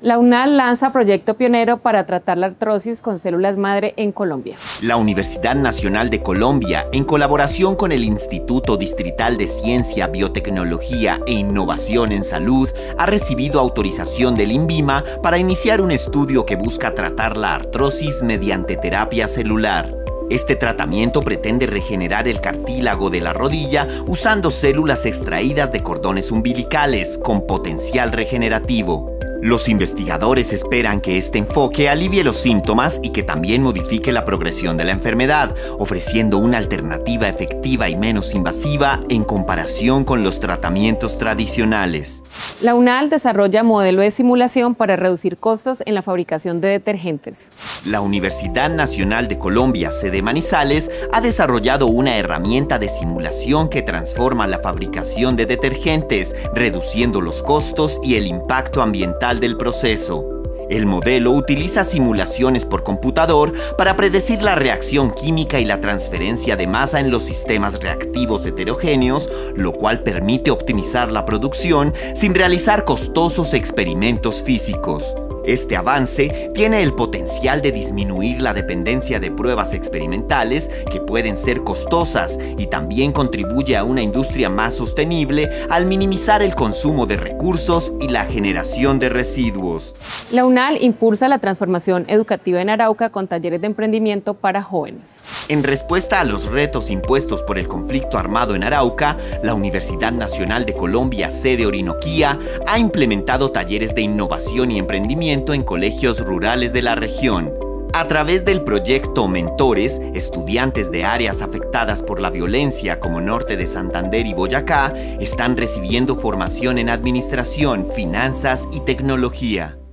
La UNAL lanza proyecto pionero para tratar la artrosis con células madre en Colombia. La Universidad Nacional de Colombia, en colaboración con el Instituto Distrital de Ciencia, Biotecnología e Innovación en Salud, ha recibido autorización del INVIMA para iniciar un estudio que busca tratar la artrosis mediante terapia celular. Este tratamiento pretende regenerar el cartílago de la rodilla usando células extraídas de cordones umbilicales con potencial regenerativo. Los investigadores esperan que este enfoque alivie los síntomas y que también modifique la progresión de la enfermedad, ofreciendo una alternativa efectiva y menos invasiva en comparación con los tratamientos tradicionales. La UNAL desarrolla modelo de simulación para reducir costos en la fabricación de detergentes. La Universidad Nacional de Colombia, sede Manizales, ha desarrollado una herramienta de simulación que transforma la fabricación de detergentes, reduciendo los costos y el impacto ambiental del proceso. El modelo utiliza simulaciones por computador para predecir la reacción química y la transferencia de masa en los sistemas reactivos heterogéneos, lo cual permite optimizar la producción sin realizar costosos experimentos físicos. Este avance tiene el potencial de disminuir la dependencia de pruebas experimentales que pueden ser costosas y también contribuye a una industria más sostenible al minimizar el consumo de recursos y la generación de residuos. La UNAL impulsa la transformación educativa en Arauca con talleres de emprendimiento para jóvenes. En respuesta a los retos impuestos por el conflicto armado en Arauca, la Universidad Nacional de Colombia, sede Orinoquía, ha implementado talleres de innovación y emprendimiento en colegios rurales de la región. A través del proyecto Mentores, estudiantes de áreas afectadas por la violencia como Norte de Santander y Boyacá están recibiendo formación en administración, finanzas y tecnología.